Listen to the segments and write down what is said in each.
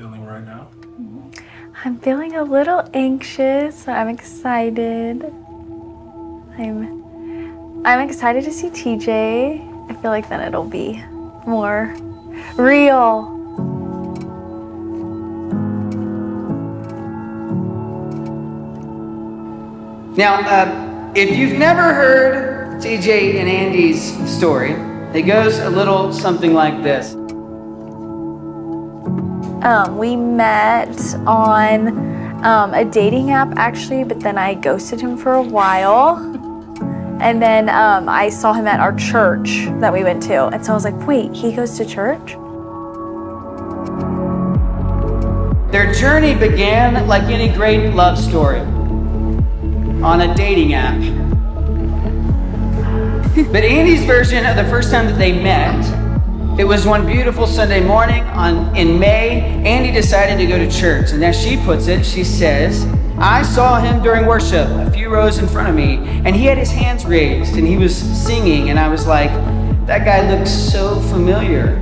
feeling right now? I'm feeling a little anxious, but I'm excited. I'm excited to see TJ. I feel like then it'll be more real. Now, if you've never heard TJ and Andy's story, it goes a little something like this. We met on a dating app actually, but then I ghosted him for a while. And then I saw him at our church that we went to. And so I was like, wait, he goes to church? Their journey began like any great love story, on a dating app. But Andy's version of the first time that they met, it was one beautiful Sunday morning in May. Andy decided to go to church, and as she puts it, she says, I saw him during worship a few rows in front of me, and he had his hands raised and he was singing, and I was like, that guy looks so familiar.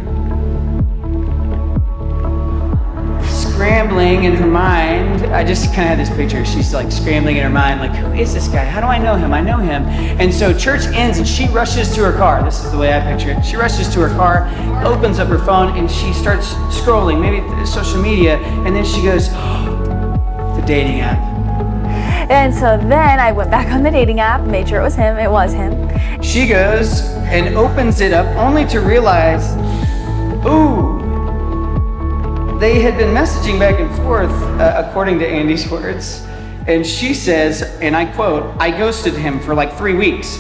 Scrambling in her mind, I just kind of had this picture. She's like scrambling in her mind, like, who is this guy? How do I know him? I know him. And so church ends and she rushes to her car. This is the way I picture it. She rushes to her car, opens up her phone, and she starts scrolling, maybe social media, and then she goes, oh, the dating app. And so then I went back on the dating app, made sure it was him. It was him. She goes and opens it up only to realize, ooh, they had been messaging back and forth, according to Andy's words. And she says, and I quote, I ghosted him for like 3 weeks.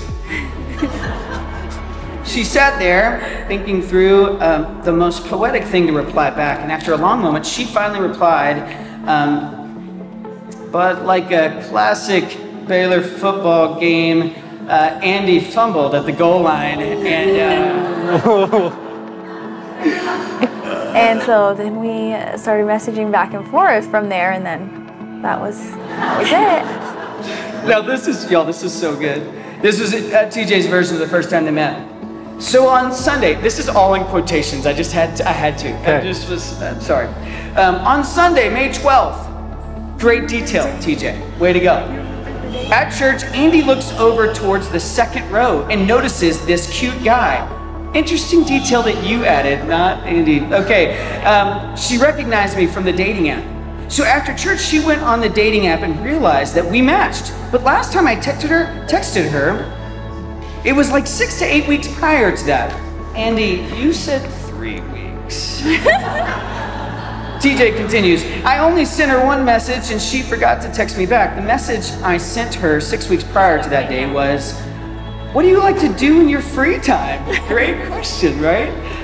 She sat there thinking through the most poetic thing to reply back. And after a long moment, she finally replied, but like a classic Baylor football game, Andy fumbled at the goal line. And so then we started messaging back and forth from there, and then that was it. Now this is so good. This was TJ's version of the first time they met. So on Sunday, this is all in quotations. I had to. Okay. I just was sorry. On Sunday, May 12th. Great detail, TJ. Way to go. At church, Andy looks over towards the second row and notices this cute guy. Interesting detail that you added, not Andy. Okay, she recognized me from the dating app. So after church, she went on the dating app and realized that we matched. But last time I texted her, it was like 6 to 8 weeks prior to that. Andy, you said 3 weeks. TJ continues, I only sent her one message and she forgot to text me back. The message I sent her 6 weeks prior to that day was, what do you like to do in your free time? Great question, right?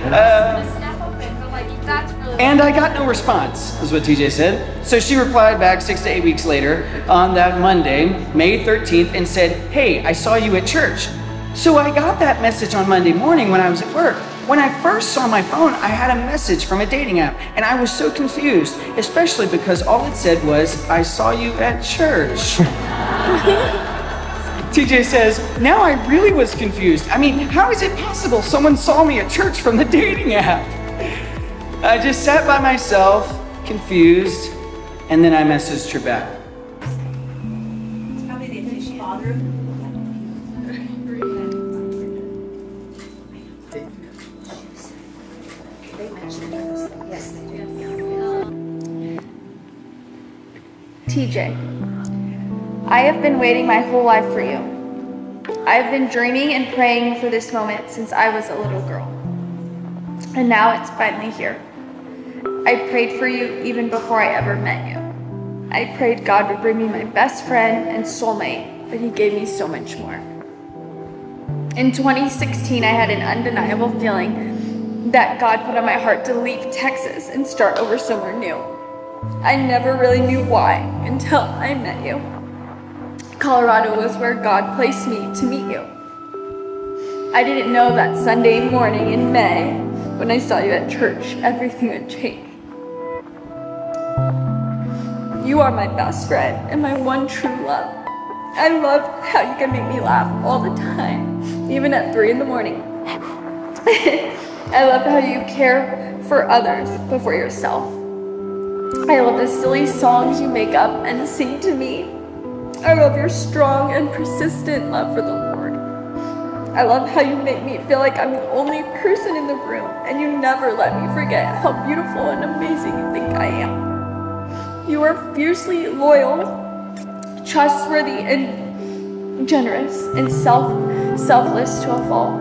And I got no response, is what TJ said. So she replied back 6 to 8 weeks later on that Monday, May 13th, and said, hey, I saw you at church. So I got that message on Monday morning when I was at work. When I first saw my phone, I had a message from a dating app, and I was so confused, especially because all it said was, I saw you at church. TJ says, now I really was confused. I mean, how is it possible someone saw me at church from the dating app? I just sat by myself, confused, and then I messaged her back. It's probably the official bathroom. Yes, they do. TJ, I have been waiting my whole life for you. I have been dreaming and praying for this moment since I was a little girl. And now it's finally here. I prayed for you even before I ever met you. I prayed God would bring me my best friend and soulmate, but he gave me so much more. In 2016, I had an undeniable feeling that God put on my heart to leave Texas and start over somewhere new. I never really knew why until I met you. Colorado was where God placed me to meet you. I didn't know that Sunday morning in May, when I saw you at church, everything would change. You are my best friend and my one true love. I love how you can make me laugh all the time, even at 3 in the morning. I love how you care for others before yourself. I love the silly songs you make up and sing to me. I love your strong and persistent love for the Lord. I love how you make me feel like I'm the only person in the room, and you never let me forget how beautiful and amazing you think I am. You are fiercely loyal, trustworthy, and generous, and selfless to a fault.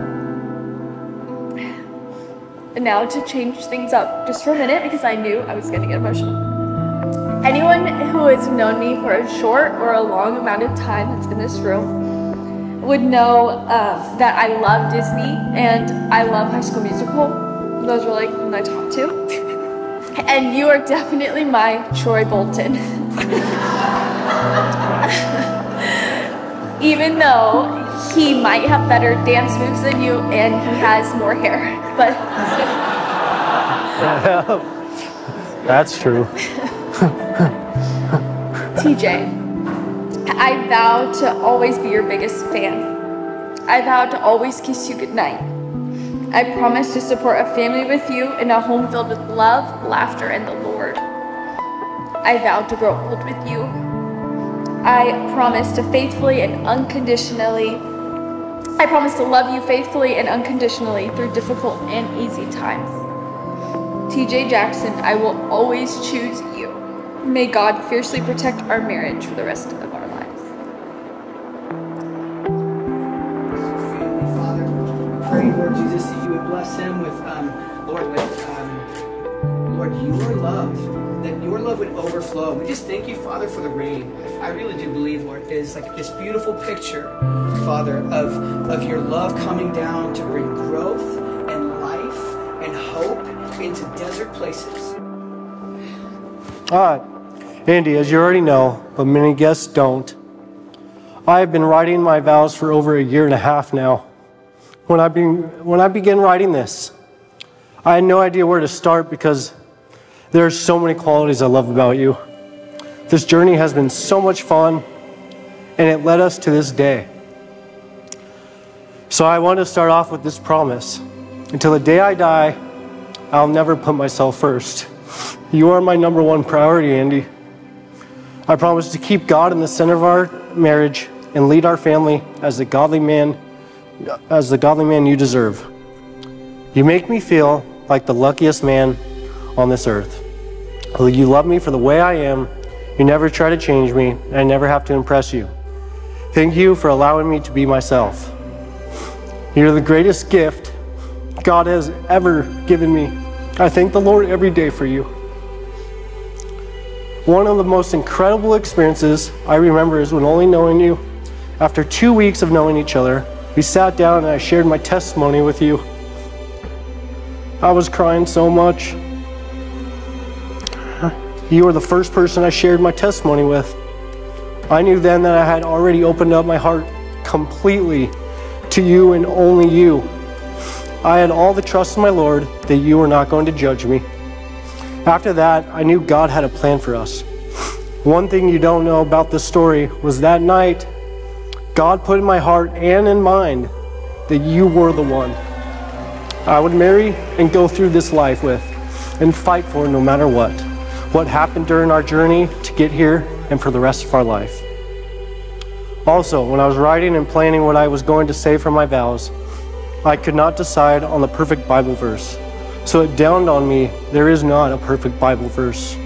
And now to change things up just for a minute, because I knew I was going to get emotional. Anyone who has known me for a short or a long amount of time that's in this room would know that I love Disney and I love High School Musical. Those are like my top two. And you are definitely my Troy Bolton. Even though he might have better dance moves than you and he has more hair, but that's true. TJ, I vow to always be your biggest fan. I vow to always kiss you goodnight. I promise to support a family with you in a home filled with love, laughter, and the Lord. I vow to grow old with you. I promise to faithfully and unconditionally. I promise to love you faithfully and unconditionally through difficult and easy times. TJ Jackson, I will always choose you. May God fiercely protect our marriage for the rest of our lives. Family, Father, we pray, Lord Jesus, that you would bless him with, Lord, your love, that your love would overflow. We just thank you, Father, for the rain. I really do believe, Lord, is like this beautiful picture, Father, of your love coming down to bring growth and life and hope into desert places. Andy, as you already know, but many guests don't, I have been writing my vows for over 1.5 years now. When I began writing this, I had no idea where to start because there are so many qualities I love about you. This journey has been so much fun, and it led us to this day. So I want to start off with this promise. Until the day I die, I'll never put myself first. You are my #1 priority, Andy. I promise to keep God in the center of our marriage and lead our family as the godly man you deserve. You make me feel like the luckiest man on this earth. You love me for the way I am. You never try to change me, and I never have to impress you. Thank you for allowing me to be myself. You're the greatest gift God has ever given me. I thank the Lord every day for you. One of the most incredible experiences I remember is when only knowing you. After 2 weeks of knowing each other, we sat down and I shared my testimony with you. I was crying so much. You were the first person I shared my testimony with. I knew then that I had already opened up my heart completely to you and only you. I had all the trust in my Lord that you were not going to judge me. After that, I knew God had a plan for us. One thing you don't know about this story was that night, God put in my heart and in mind that you were the one I would marry and go through this life with and fight for no matter what happened during our journey to get here and for the rest of our life. Also, when I was writing and planning what I was going to say for my vows, I could not decide on the perfect Bible verse. So it dawned on me there is not a perfect Bible verse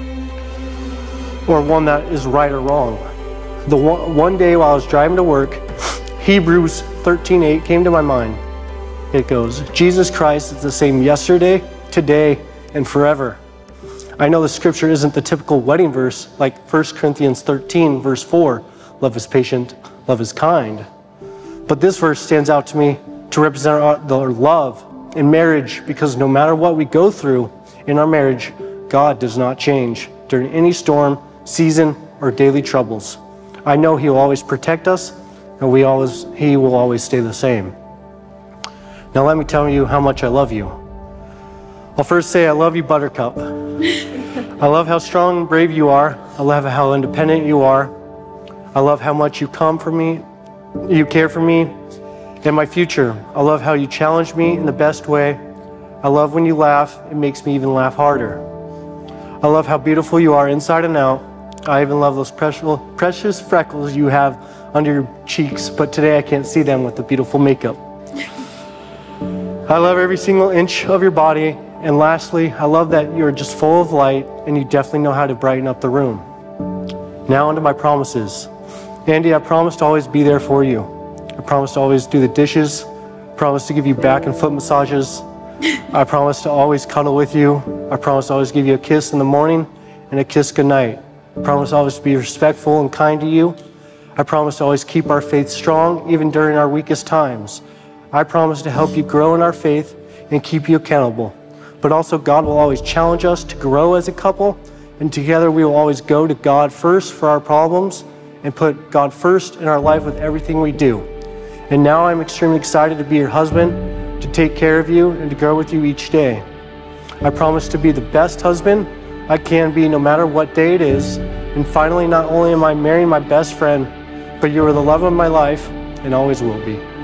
or one that is right or wrong. One day while I was driving to work, Hebrews 13:8 came to my mind. It goes, Jesus Christ is the same yesterday, today, and forever. I know the scripture isn't the typical wedding verse like 1 Corinthians 13 verse 4, love is patient, love is kind. But this verse stands out to me to represent our love in marriage, because no matter what we go through in our marriage, God does not change during any storm, season, or daily troubles. I know He will always protect us, and He will always stay the same. Now let me tell you how much I love you. I'll first say I love you, Buttercup. I love how strong and brave you are. I love how independent you are. I love how much you care for me, and my future. I love how you challenge me in the best way. I love when you laugh. It makes me even laugh harder. I love how beautiful you are inside and out. I even love those precious freckles you have under your cheeks, but today I can't see them with the beautiful makeup. I love every single inch of your body. And lastly, I love that you're just full of light and you definitely know how to brighten up the room. Now onto my promises. Andy, I promise to always be there for you. I promise to always do the dishes. I promise to give you back and foot massages. I promise to always cuddle with you. I promise to always give you a kiss in the morning and a kiss goodnight. I promise to always be respectful and kind to you. I promise to always keep our faith strong even during our weakest times. I promise to help you grow in our faith and keep you accountable. But also God will always challenge us to grow as a couple, and together we will always go to God first for our problems and put God first in our life with everything we do. And now I'm extremely excited to be your husband, to take care of you and to grow with you each day. I promise to be the best husband I can be no matter what day it is. And finally, not only am I marrying my best friend, but you are the love of my life and always will be.